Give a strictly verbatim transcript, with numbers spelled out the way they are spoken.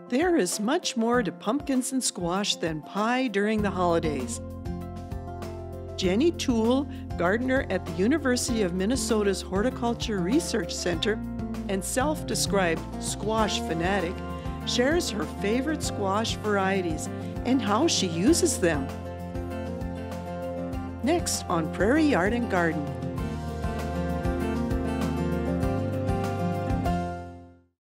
There is much more to pumpkins and squash than pie during the holidays. Jenny Thull, gardener at the University of Minnesota's Horticulture Research Center and self-described squash fanatic, shares her favorite squash varieties and how she uses them. Next on Prairie Yard and Garden.